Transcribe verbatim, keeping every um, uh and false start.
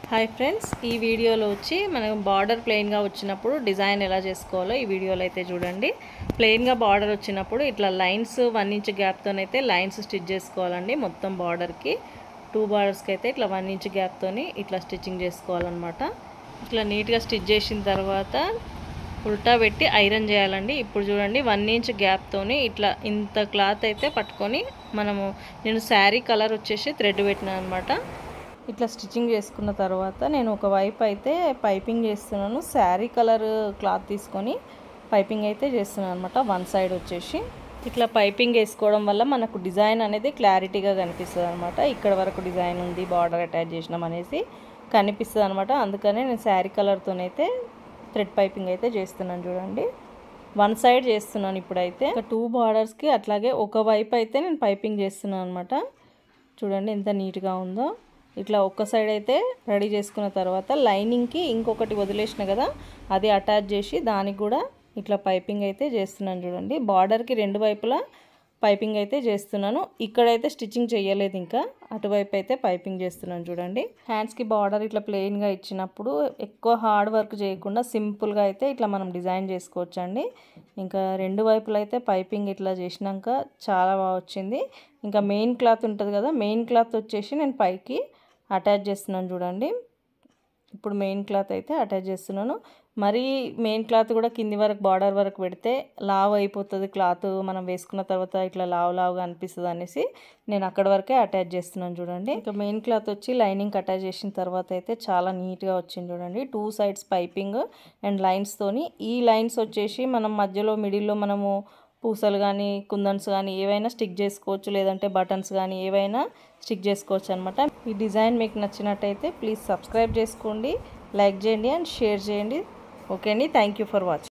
Hi friends, ఈ వీడియోలో వచ్చి మనం బార్డర్ ప్లెయిన్గా వచ్చినప్పుడు డిజైన్ ఎలా చేసుకోవాలో ఈ వీడియోలో అయితే చూడండి. ప్లెయిన్గా బార్డర్ వచ్చినప్పుడు ఇట్లా లైన్స్ వన్ ఇంచ్ గ్యాప్తోనైతే లైన్స్ స్టిచ్ చేసుకోవాలండి. మొత్తం బార్డర్కి టూ బార్డర్స్కి అయితే ఇట్లా వన్ ఇంచ్ గ్యాప్తోని ఇట్లా స్టిచ్చింగ్ చేసుకోవాలన్నమాట. ఇట్లా నీట్గా స్టిచ్ చేసిన తర్వాత ఉల్టా పెట్టి ఐరన్ చేయాలండి. ఇప్పుడు చూడండి, వన్ ఇంచ్ గ్యాప్తోని ఇట్లా ఇంత క్లాత్ అయితే పట్టుకొని మనము నేను శారీ కలర్ వచ్చేసి థ్రెడ్ పెట్టినా అనమాట. ఇట్లా స్టిచ్చింగ్ చేసుకున్న తర్వాత నేను ఒక వైపు అయితే పైపింగ్ చేస్తున్నాను. శారీ కలర్ క్లాత్ తీసుకొని పైపింగ్ అయితే చేస్తున్నాను అనమాట. వన్ సైడ్ వచ్చేసి ఇట్లా పైపింగ్ వేసుకోవడం వల్ల మనకు డిజైన్ అనేది క్లారిటీగా కనిపిస్తుంది అనమాట. ఇక్కడ వరకు డిజైన్ ఉంది, బార్డర్ అటాచ్ చేసినాం అనేసి కనిపిస్తుంది అనమాట. అందుకనే నేను శారీ కలర్తోనైతే థ్రెడ్ పైపింగ్ అయితే చేస్తున్నాను. చూడండి, వన్ సైడ్ చేస్తున్నాను ఇప్పుడైతే. ఒక టూ బార్డర్స్కి అట్లాగే ఒక వైపు అయితే నేను పైపింగ్ చేస్తున్నాను అనమాట. చూడండి ఎంత నీట్గా ఉందో. ఇట్లా ఒక్క సైడ్ అయితే రెడీ చేసుకున్న తర్వాత లైనింగ్కి ఇంకొకటి వదిలేసిన కదా, అది అటాచ్ చేసి దానికి కూడా ఇట్లా పైపింగ్ అయితే చేస్తున్నాను. చూడండి, బార్డర్కి రెండు వైపులా పైపింగ్ అయితే చేస్తున్నాను. ఇక్కడైతే స్టిచ్చింగ్ చేయలేదు, ఇంకా అటువైపు అయితే పైపింగ్ చేస్తున్నాను. చూడండి, హ్యాండ్స్కి బార్డర్ ఇట్లా ప్లెయిన్గా ఇచ్చినప్పుడు ఎక్కువ హార్డ్ వర్క్ చేయకుండా సింపుల్గా అయితే ఇట్లా మనం డిజైన్ చేసుకోవచ్చు అండి. ఇంకా రెండు వైపులు అయితే పైపింగ్ ఇట్లా చేసినాక చాలా బాగా వచ్చింది. ఇంకా మెయిన్ క్లాత్ ఉంటుంది కదా, మెయిన్ క్లాత్ వచ్చేసి నేను పైకి అటాచ్ చేస్తున్నాను. చూడండి, ఇప్పుడు మెయిన్ క్లాత్ అయితే అటాచ్ చేస్తున్నాను. మరీ మెయిన్ క్లాత్ కూడా కింది వరకు బార్డర్ వరకు పెడితే లావ్ అయిపోతుంది క్లాత్, మనం వేసుకున్న తర్వాత ఇట్లా లావ్ లావుగా అనిపిస్తుంది అనేసి నేను అక్కడ వరకే అటాచ్ చేస్తున్నాను. చూడండి, ఇంకా మెయిన్ క్లాత్ వచ్చి లైనింగ్ అటాచ్ చేసిన తర్వాత అయితే చాలా నీట్గా వచ్చింది. చూడండి, టూ సైడ్స్ పైపింగ్ అండ్ లైన్స్తోని. ఈ లైన్స్ వచ్చేసి మనం మధ్యలో మిడిల్లో మనము పూసలు కానీ కుందన్స్ కానీ ఏవైనా స్టిక్ చేసుకోవచ్చు, లేదంటే బటన్స్ కానీ ఏవైనా స్టిక్ చేసుకోవచ్చు అనమాట. ఈ డిజైన్ మీకు నచ్చినట్టయితే ప్లీజ్ సబ్స్క్రైబ్ చేసుకోండి, లైక్ చేయండి అండ్ షేర్ చేయండి. ఓకే అండి, థ్యాంక్ యూ ఫర్ వాచింగ్.